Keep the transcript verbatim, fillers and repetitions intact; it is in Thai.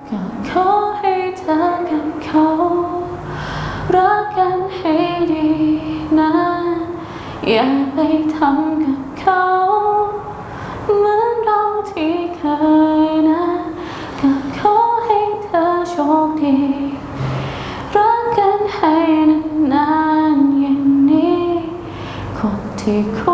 ก็ขอให้เธอกับเขารักกันให้ดีนะอย่าไปทำกับเขาเหมือนเราที่เคยนะก็ขอให้เธอโชคดีรักกันให้นานๆอย่างนี้คนที่